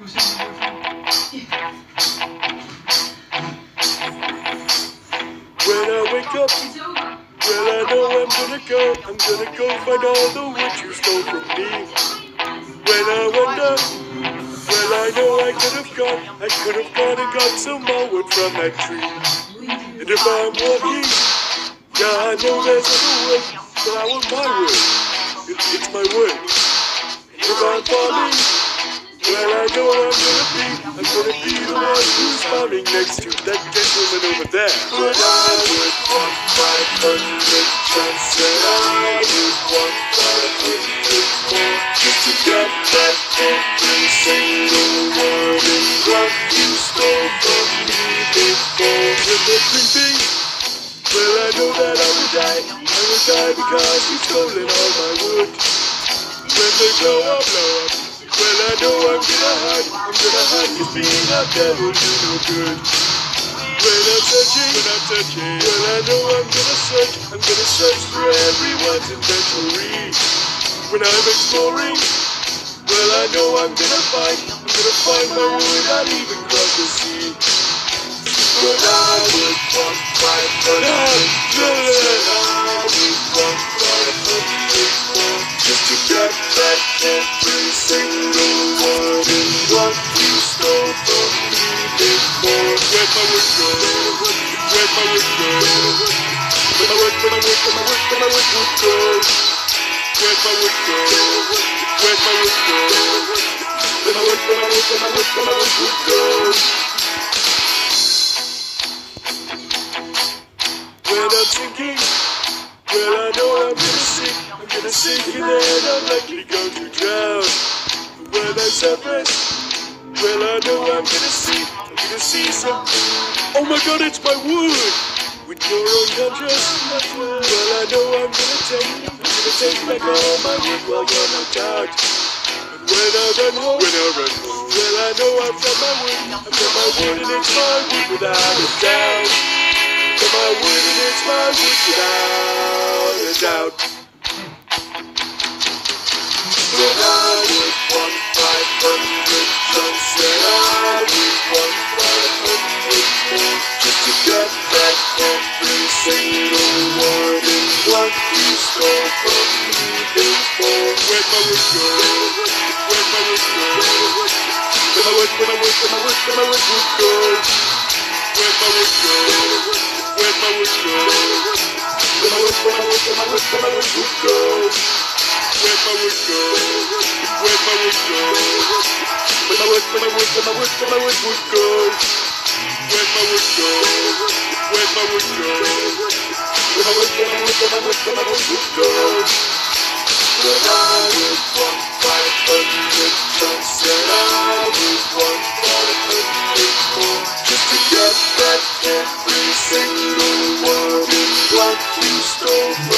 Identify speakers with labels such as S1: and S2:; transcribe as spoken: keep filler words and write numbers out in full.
S1: When I wake up, well I know I'm gonna go, I'm gonna go find all the wood you stole from me. When I wonder, well I know I could have gone, I could have gone and got some more wood from that tree. And if I'm walking, yeah I know there's other wood, but I want my wood, it, it's my wood. And if I'm farming, well I know I'm gonna be, I'm gonna be the one who's farming next to that gentleman over there. But I would want five hundred chance that I would want five hundred more, just to get back every single word and what you stole from me before. When they're creeping, well I know that I will die, I will die because you've stolen all my wood. When they blow up, blow up, well I know I'm gonna hide, I'm gonna hide, cause being out there will do no good. When I'm searching, when I'm searching, well I know I'm gonna search, I'm gonna search for everyone's inventory. When I'm exploring, well I know I'm gonna find, I'm gonna find my wood, I'll even cross the sea. But I would want five hundred, yes, I would want five hundred more, just to get back every single word and what you stole from me before. Where'd my wood go? Where'd my wood go? Where'd my wood, where'd my wood, where'd my wood, where'd my wood, wood go? Where'd my wood go? Where'd my wood go? Where'd my wood, where'd my wood, where'd my wood, where'd my wood, wood go? When I'm sinking, well I know I'm gonna sink, I'm gonna sink and then I'm likely going to drown. When I surface, well I know I'm gonna see, I'm gonna see something. Oh my god, it's my wood! With your own conscious, well I know I'm gonna take, I'm gonna take back all my wood while you're knocked out. And when I run home, when I run home, well I know I've got my wood, I've got my wood and it's my wood without a doubt. Got my wood and it's my wood without a doubt. But I would want five hundred chunks, and I would want five hundred more, just to get back every single word and what you stole from me before. Where'd my wood go? Where'd my wood go? Where'd my wood, where'd my wood, where'd my wood, where'd my wood, wood go? Where'd my wood go? Where'd my wood go? Where'd my wood, where'd my wood, where'd my wood, where'd my wood, wood go? Where'd my wood go? Where'd my wood go? Where'd my wood, where'd my wood, where'd my wood, where'd my wood, wood go? Where'd my wood go? Where'd my wood go? Where'd my wood, where'd my wood, where'd my wood, where'd my wood, wood go? But I would want five hundred chunks, and I would want five hundred more, just to get back every single word and what you stole from